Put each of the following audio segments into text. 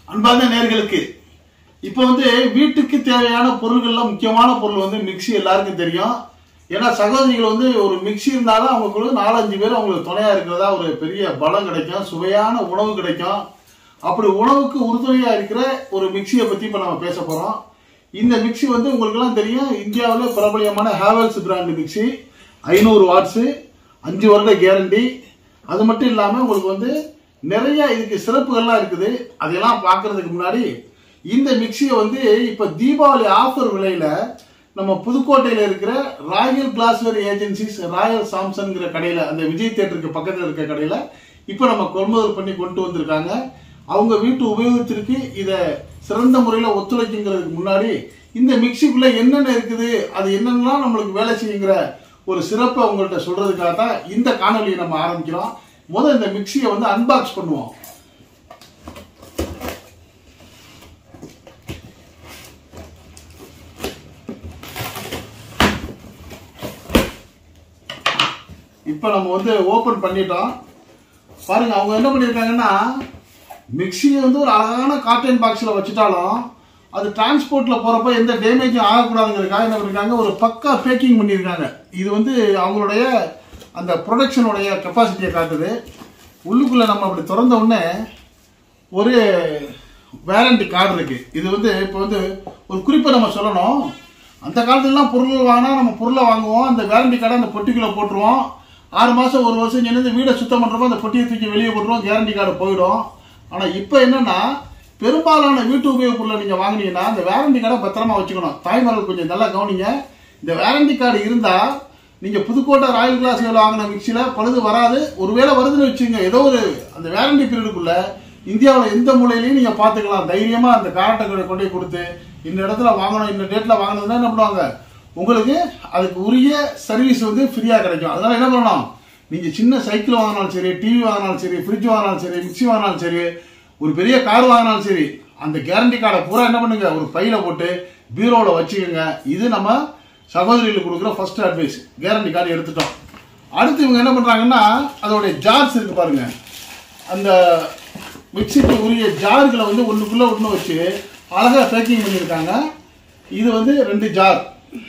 அன்பார்ந்த நேயர்களுக்கு இப்போ வீட்டுக்கு தேவையான பொருட்கள்ல முக்கியமான பொருள் மிக்ஸி எல்லாருக்கும் தெரியும். ஏன்னா சகோதரிகள் ஒரு மிக்ஸி இருந்தாலும் அவங்களுக்கு 4-5 பேர் அவங்களுக்கு துணையா இருக்கிறதா ஒரு பெரிய பலம் கிடைக்கும், சுவையான உணவு கிடைக்கும். அப்படி உணவுக்கு உறுதுணையா இருக்கிற ஒரு மிக்ஸியை பத்தி இப்ப நம்ம பேச போறோம். இந்த மிக்ஸி உங்களுக்கு எல்லாம் தெரியும், இந்தியாவிலே பிரபலியமான ஹேவல்ஸ் பிராண்ட் மிக்ஸி, 500 வாட்ஸ், 5 வருட கேரண்டி. அது மட்டும் இல்லாம உங்களுக்கு நிறைய இதுக்கு சிறப்புகள்லாம் இருக்குது. அதெல்லாம் பார்க்கறதுக்கு முன்னாடி இந்த மிக்ஸியை இப்ப தீபாவளி ஆஃபர் விலையில நம்ம புதுக்கோட்டையில இருக்கிற ராயல் கிளாஸ்வேர் ஏஜென்சிஸ் ராயல் சாம்சன்ங்கிற கடையில, அந்த விஜய் தியேட்டருக்கு பக்கத்துல இருக்க கடையில இப்ப நம்ம கொள்முதல் பண்ணி கொண்டு வந்திருக்காங்க. அவங்க வீட்டு உபயோகத்திற்கு இத சிறந்த முறையில ஒத்துழைக்குங்கிறதுக்கு முன்னாடி இந்த மிக்ஸிக்குள்ள என்னென்ன இருக்குது, அது என்னென்னலாம் நம்மளுக்கு வேலை செய்யுங்கிற ஒரு சிறப்பை உங்கள்கிட்ட சொல்றதுக்காக தான் இந்த காணொலியை நம்ம ஆரம்பிக்கிறோம். முதல்ல இந்த மிக்ஸியை அன்பாக்ஸ் பண்ணுவோம். இப்ப நம்ம ஓபன் பண்ணிட்டோம். பாருங்க, அவங்க என்ன பண்ணிருக்காங்கன்னா மிக்ஸியை ஒரு அழகான காட்டன் பாக்ஸ்ல வச்சுட்டாலும் அது டிரான்ஸ்போர்ட்ல போறப்ப எந்த டேமேஜும் ஆகக்கூடாதுங்கிறதுக்காக என்ன பண்ணிருக்காங்க, ஒரு பக்கா பேக்கிங் பண்ணிருக்காங்க. இது அவங்களுடைய அந்த ப்ரொடக்ஷனுடைய கெப்பாசிட்டியை காட்டுது. உள்ளுக்குள்ள நம்ம அப்படி திறந்த உடனே ஒரு வேரண்டி கார்டு இருக்கு. இது இப்போ ஒரு குறிப்பை நம்ம சொல்லணும். அந்த காலத்துலலாம் பொருள் வாங்கினா நம்ம பொருளை வாங்குவோம், அந்த வேரண்டி கார்டை அந்த பொட்டிக்குள்ள போட்டுருவோம். 6 மாசம் 1 வருஷம் சேர்ந்து வீடை சுத்தம் பண்றப்போ அந்த பொட்டியை தூக்கி வெளியே போட்டுருவோம், கேரண்டி கார்டு போயிடும். ஆனா இப்ப என்னன்னா, பெரும்பாலான வீட்டு உபயோக பொருளை நீங்க வாங்கினீங்கன்னா அந்த வேரண்டி கார்டை பத்திரமா வச்சுக்கணும். தாய்மார்கள் கொஞ்சம் நல்லா கவனிங்க. இந்த வேரண்டி கார்டு இருந்தா நீங்க புதுக்கோட்டை ராயல் கிளாஸ்ல வாங்கின மிக்ஸில பழுது வராது. ஒருவேளை வருதுன்னு வச்சுங்க, ஏதோ ஒரு அந்த வேரண்டி பீரியடுக்குள்ள இந்தியாவில் எந்த மூலையிலையும் நீங்க பாத்துக்கலாம். தைரியமா அந்த கார்டை கொண்டு கொடுத்து இந்த இடத்துல வாங்கணும், இந்த டேட்ல வாங்கணும்னா என்ன பண்ணுவாங்க, உங்களுக்கு அதுக்கு உரிய சர்வீஸ் ஃப்ரீயா கிடைக்கும். அதனால என்ன பண்ணணும், நீங்க சின்ன சைக்கிள் வாங்கினாலும் சரி, டிவி வாங்கினாலும் சரி, ஃப்ரிட்ஜ் வாங்கினாலும் சரி, மிக்ஸி வாங்கினாலும் சரி, ஒரு பெரிய கார் வாங்கினாலும் சரி, அந்த கேரண்டி கார்டை பூரா என்ன பண்ணுங்க, ஒரு பையில போட்டு பீரோல வச்சுக்கோங்க. இது நம்ம சகோதரிகளுக்கு கொடுக்குற ஃபர்ஸ்ட் அட்வைஸ். கேரண்டி கார்டு எடுத்துட்டோம். அடுத்து இவங்க என்ன பண்றாங்கன்னா, அதோடைய ஜார்ஸ் இருக்கு பாருங்க, அந்த மிக்ஸிக்கு உரிய ஜார்களை ஒண்ணுக்குள்ள ஒண்ணு வச்சு அழகா பேக்கிங் பண்ணியிருக்காங்க. இது 2 ஜார்,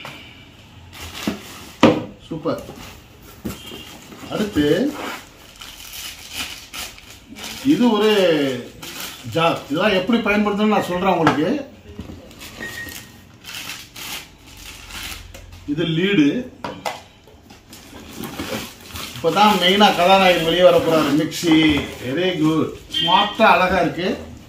சூப்பர். அடுத்து இது ஒரு ஜார். இதெல்லாம் எப்படி பயன்படுத்தணும்னு நான் சொல்றேன் உங்களுக்கு. இது லீடு. இப்பதான் மெயினா கதாநாயகன் வெளியே வர போறாரு. மிக்ஸி வெரி குட், ஸ்மார்ட்டா அழகா இருக்கு.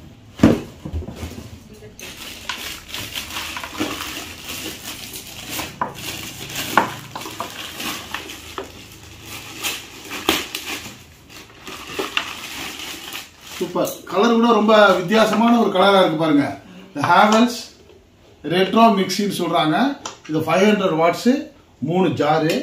சூப்பர். கலர் கூட ரொம்ப வித்தியாசமான ஒரு கலரா இருக்கு பாருங்க. இந்த ஹேவல்ஸ் ரெட்ரோ மிக்ஸின்னு சொல்றாங்க. இது 500 வாட்ஸ், 3 ஜாரு.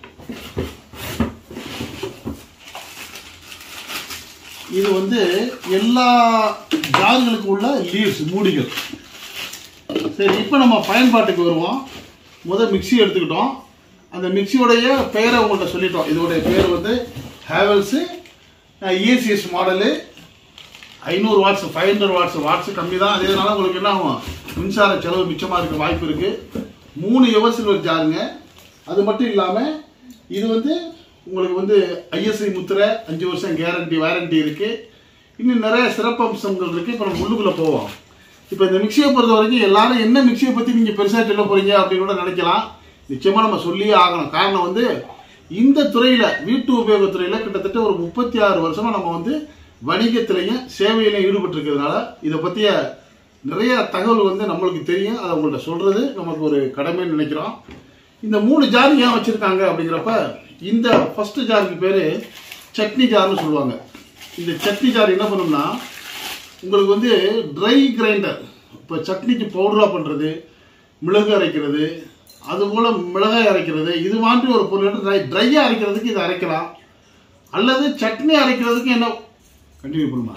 இது எல்லா ஜார்களுக்கு உள்ள லீவ்ஸ், மூடிகள். சரி, இப்போ நம்ம பயன்பாட்டுக்கு வருவோம். முதல் மிக்ஸி எடுத்துக்கிட்டோம். அந்த மிக்ஸியோடைய பெயரை உங்கள்கிட்ட சொல்லிட்டோம். இதோடைய பேர் Havells ECS model, 500 watts, 500 watts. Watts கம்மி தான், அதனால உங்களுக்கு என்ன ஆகும், மின்சார செலவு மிச்சமாக இருக்க வாய்ப்பு இருக்கு. 3 எவர்சில்வர் ஜாருங்க. அது மட்டும் இல்லாமல் இது உங்களுக்கு ISI முத்திரை, 5 வருஷம் கேரண்டி வாரண்டி இருக்கு. இன்னும் நிறைய சிறப்பு அம்சங்கள் இருக்கு. இப்போ நம்ம உள்ளுக்குள்ள போவோம். இப்போ இந்த மிக்ஸியை பொறுத்த வரைக்கும் எல்லாரும் என்ன மிக்ஸியை பற்றி நீங்கள் பெருசாக சொல்ல போறீங்க அப்படின்னு கூட நினைக்கலாம். நிச்சயமாக நம்ம சொல்லியே ஆகணும். காரணம் இந்த துறையில், வீட்டு உபயோகத்துறையில் கிட்டத்தட்ட ஒரு 36 வருஷமா நம்ம வணிகத்திலையும் சேவையிலையும் ஈடுபட்டு இருக்கிறதுனால இதை பற்றிய நிறைய தகவல் நம்மளுக்கு தெரியும். அதை உங்கள்கிட்ட சொல்றது நமக்கு ஒரு கடமைன்னு நினைக்கிறோம். இந்த 3 ஜார் ஏன் வச்சிருக்காங்க அப்படிங்கிறப்ப, இந்த ஃபர்ஸ்ட் ஜாருக்கு பேரு சட்னி ஜார்னு சொல்லுவாங்க. இந்த சட்னி ஜார் என்ன பண்ணும்னா, உங்களுக்கு ட்ரை கிரைண்டர், இப்போ சட்னிக்கு பவுடரா பண்றது, மிளகு அரைக்கிறது, அதுபோல மிளகாய் அரைக்கிறது, இது மாதிரி ஒரு பொருள் ட்ரையா அரைக்கிறதுக்கு இதை அரைக்கலாம். அல்லது சட்னி அரைக்கிறதுக்கு என்ன கண்டினியூ பண்ணுமா.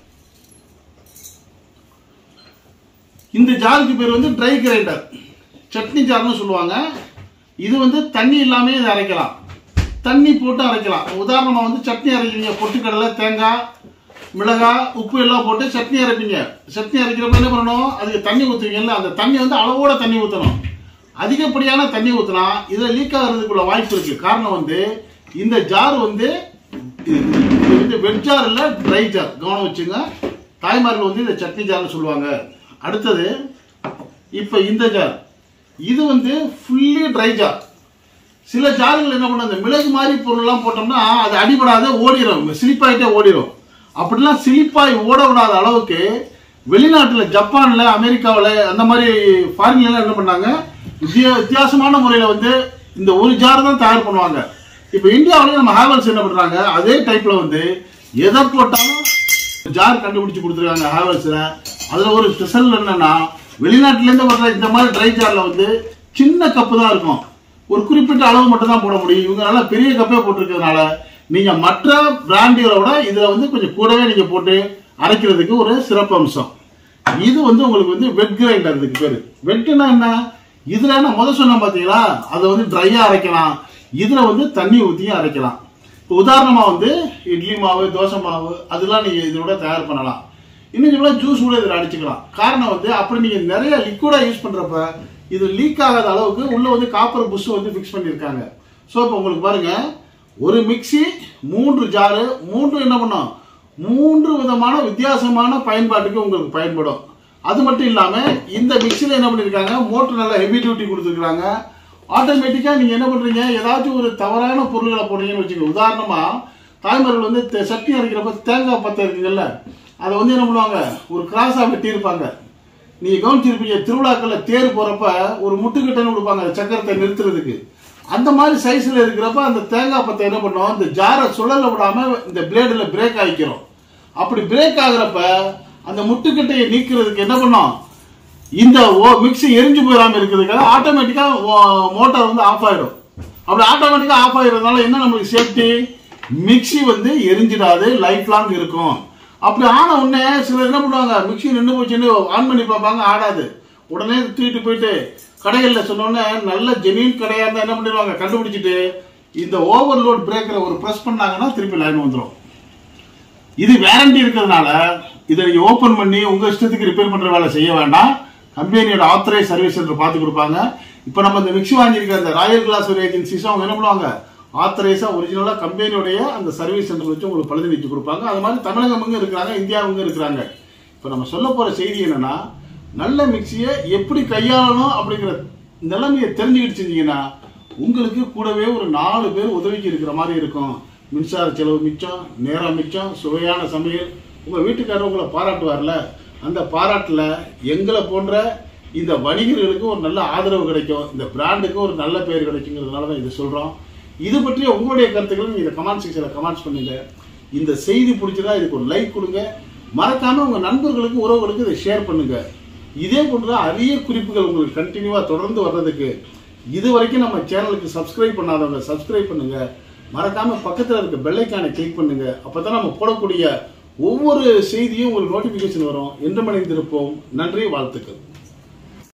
இந்த ஜாருக்கு பேர் ட்ரை கிரைண்டர், சட்னி ஜார்னு சொல்லுவாங்க. இது தண்ணி இல்லாம இதை அரைக்கலாம், தண்ணி போட்டு அரைக்கலாம். உதாரணமா சட்னி அரைக்கிறீங்க, பொட்டுக்கடலை, தேங்காய், மிளகாய் உப்பு எல்லாம் போட்டு சட்னி அரைப்பீங்க. சட்னி அரைக்கிறப்ப என்ன பண்ணணும், அதுக்கு தண்ணி ஊற்றுவீங்கல்ல, அந்த தண்ணி வந்து அளவோட தண்ணி ஊற்றணும். அதிகப்படியான தண்ணி ஊற்றினா இதில் லீக் ஆகிறதுக்குள்ள வாய்ப்பு இருக்கு. காரணம் வந்து இந்த ஜார் வந்து வெட் ஜார் இல்லை, ட்ரை ஜார். கவனம் வச்சுங்க, தாய்மார்கள் வந்து இந்த சட்னி ஜார்னு சொல்லுவாங்க. அடுத்தது இப்போ இந்த ஜார், இது வந்து ஃபுல்லி ட்ரை ஜார். சில ஜார்கள் என்ன பண்ண, இந்த மிளகு மாதிரி பொருள்லாம் போட்டோம்னா அது அடிபடாத ஓடிடும், சிலிப்பாயிட்டே ஓடிடும். அப்படிலாம் சிலிப்பாய் ஓட விடாத அளவுக்கு வெளிநாட்டில், ஜப்பானில், அமெரிக்காவில், அந்த மாதிரி ஃபாரின்லாம் என்ன பண்ணாங்க, வித்தியாசமான முறையில் வந்து இந்த ஒரு ஜார் தான் தயார் பண்ணுவாங்க. இப்போ இந்தியாவிலேயே நம்ம ஹேவல்ஸ் என்ன பண்ணுறாங்க, அதே டைப்பில் வந்து எதை போட்டாலும் ஜார் கண்டுபிடிச்சி கொடுத்துருக்காங்க ஹேவல்ஸில். அதில் ஒரு ஸ்பெஷல் என்னன்னா, வெளிநாட்டிலேருந்து வர்ற இந்த மாதிரி ட்ரை ஜாரில் வந்து சின்ன கப்பு தான் இருக்கும், ஒரு குறிப்பிட்ட அளவு மட்டும் தான் போட முடியும். இவங்க நல்லா பெரிய கப்பே போட்டிருக்கிறதுனால நீங்க மற்ற பிராண்டுகளை விட இதுல வந்து கொஞ்சம் கூடவே நீங்க போட்டு அரைக்கிறதுக்கு ஒரு சிறப்பு அம்சம். இது வந்து உங்களுக்கு வந்து வெட் கிரைண்டர். இதுக்கு பேரு வெட்னா என்ன, இதுல என்ன முதல் சொன்ன பாத்தீங்களா, அதை வந்து ட்ரையா அரைக்கலாம், இதுல வந்து தண்ணி ஊற்றியும் அரைக்கலாம். இப்போ உதாரணமா வந்து இட்லி மாவு, தோசை மாவு அதெல்லாம் நீங்க இதோட தயார் பண்ணலாம். இன்னும் சொல்ல ஜூஸ் கூட இதில் அடிச்சுக்கலாம். காரணம் வந்து அப்படி நீங்க நிறைய லிக்விடா யூஸ் பண்றப்ப இது லீக் ஆகாத அளவுக்கு உள்ள வந்து காப்பர் புஷ் வந்து ஃபிக்ஸ் பண்ணியிருக்காங்க. ஸோ இப்போ உங்களுக்கு பாருங்க, ஒரு மிக்சி, 3 ஜாரு, 3 என்ன பண்ணும், 3 விதமான வித்தியாசமான பயன்பாட்டுக்கு உங்களுக்கு பயன்படும். அது மட்டும் இல்லாம இந்த மிக்சியில் என்ன பண்ணிருக்காங்க, மோட்டர் நல்லா ஹெவி டியூட்டி கொடுத்துருக்காங்க. ஆட்டோமேட்டிக்கா நீங்க என்ன பண்றீங்க, ஏதாச்சும் ஒரு தவறான பொருள்களை போடுறீங்கன்னு வச்சுக்கோங்க. உதாரணமா தாய்மார்கள் வந்து சட்னி அரைக்கிறப்ப தேங்காய் பத்தை இருக்குங்கல்ல, அதை வந்து என்ன பண்ணுவாங்க, ஒரு கிராஸா வெட்டி இருப்பாங்க. நீங்க கவனிச்சிருப்பீங்க, திருவிழாக்கள்ல தேர் போறப்ப ஒரு முட்டுக்கிட்டன்னு கொடுப்பாங்க சக்கரத்தை நிறுத்துறதுக்கு. அந்த மாதிரி சைஸ்ல இருக்கிறப்ப அந்த தேங்காய் பத்தை என்ன பண்ணுவோம், இந்த ஜாரை சுழல விடாம இந்த பிளேடுல பிரேக் ஆகிக்கிறோம். அப்படி பிரேக் ஆகுறப்ப அந்த முட்டுக்கட்டையை நீக்கிறதுக்கு என்ன பண்ணோம், இந்த மிக்சி எரிஞ்சு போயிடாம இருக்கிறதுக்காக ஆட்டோமேட்டிக்கா மோட்டார் வந்து ஆஃப் ஆயிடும். அப்படி ஆட்டோமேட்டிக்கா ஆஃப் ஆகிறதுனால என்ன நம்மளுக்கு சேஃப்டி, மிக்சி வந்து எரிஞ்சிடாது, லைஃப் லாங் இருக்கும். அப்படி ஆன உடனே சிலர் என்ன பண்ணுவாங்க, மிக்சி நின்று போச்சுன்னு ஆன் பண்ணி பார்ப்பாங்க, ஆடாது. உடனே தூக்கிட்டு போயிட்டு கடைகளில் சொன்னோடனே நல்ல ஜெனியூன் கடையாக இருந்தால் என்ன பண்ணிடுவாங்க, கண்டுபிடிச்சிட்டு இந்த ஓவர்லோட் பிரேக்கரை ஒரு ப்ரெஸ் பண்ணாங்கன்னா திருப்பி லைன் வந்துடும். இது வேரண்டி இருக்கிறதுனால இதை நீங்கள் ஓப்பன் பண்ணி உங்கள் இஷ்டத்துக்கு ரிப்பேர் பண்ணுற வேலை செய்ய வேண்டாம். கம்பெனியோட ஆத்தரைஸ் சர்வீஸ் சென்டர் பார்த்து கொடுப்பாங்க. இப்போ நம்ம இந்த மிக்சி வாங்கியிருக்க அந்த ராயல் கிளாஸ் ஏஜென்சிஸும் அவங்க என்ன பண்ணுவாங்க, ஆத்தரைஸா ஒரிஜினலா கம்பெனியோடைய அந்த சர்வீஸ் சென்டர் வச்சு உங்களுக்கு பழுது நீக்கி கொடுப்பாங்க. அது மாதிரி தமிழகமுங்க இருக்கிறாங்க, இந்தியாவுங்க இருக்கிறாங்க. இப்போ நம்ம சொல்ல போற செய்தி என்னன்னா, நல்ல மிக்சியை எப்படி கையாளணும் அப்படிங்கிற நிலைமையை தெரிஞ்சுக்கிட்டு செஞ்சீங்கன்னா உங்களுக்கு கூடவே ஒரு 4 பேர் உதவிக்கு இருக்கிற மாதிரி இருக்கும். மின்சார செலவு மிச்சம், நேரம் மிச்சம், சுவையான சமையல். உங்க வீட்டுக்காரர் உங்களை பாராட்டுவார்ல, அந்த பாராட்டுல எங்களை போன்ற இந்த வணிகர்களுக்கு ஒரு நல்ல ஆதரவு கிடைக்கும், இந்த பிராண்டுக்கு ஒரு நல்ல பேர் கிடைக்குங்கிறதுனால தான் இதை சொல்றோம். இது பற்றிய உங்களுடைய கருத்துக்களை நீங்க கமெண்ட் செக்ஷன்ல கமெண்ட்ஸ் பண்ணுங்க. இந்த செய்தி பிடிச்சதா இதுக்கு ஒரு லைக் கொடுங்க. மறக்காம உங்க நண்பர்களுக்கு, உறவுகளுக்கு இதை ஷேர் பண்ணுங்க. இதே போன்ற அரிய குறிப்புகள் உங்களுக்கு கண்டினியூவா தொடர்ந்து வர்றதுக்கு இது வரைக்கும் நம்ம சேனலுக்கு சப்ஸ்கிரைப் பண்ணாதவங்க சப்ஸ்கிரைப் பண்ணுங்க. மறக்காம பக்கத்தில் இருக்க பெல் ஐகானை கிளிக் பண்ணுங்க. அப்பதான் நம்ம போடக்கூடிய ஒவ்வொரு செய்தியும் உங்களுக்கு நோட்டிபிகேஷன் வரும். என்று மணிந்திருப்போம். நன்றி, வாழ்த்துக்கள்.